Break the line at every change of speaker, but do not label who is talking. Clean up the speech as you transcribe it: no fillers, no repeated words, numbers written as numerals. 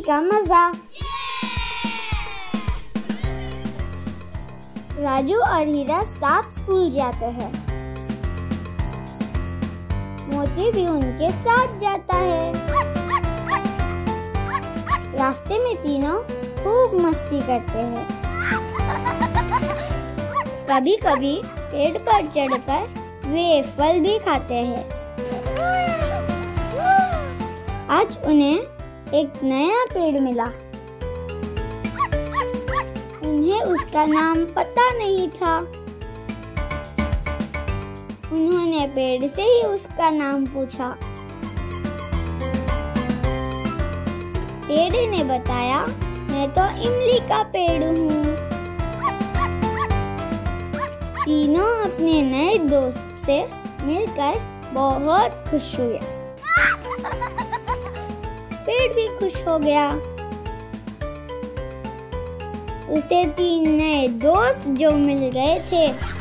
का मजा। राजू और हीरा साथ स्कूल जाते हैं। मोती भी उनके साथ जाता है। रास्ते में तीनों खूब मस्ती करते हैं। कभी कभी पेड़ पर चढ़कर वे फल भी खाते हैं। आज उन्हें एक नया पेड़ मिला। उन्हें उसका नाम पता नहीं था। उन्होंने पेड़ से ही उसका नाम पूछा। पेड़ ने बताया, मैं तो इमली का पेड़ हूँ। तीनों अपने नए दोस्त से मिलकर बहुत खुश हुए। पेड़ भी खुश हो गया। उसे 3 नए दोस्त जो मिल गए थे।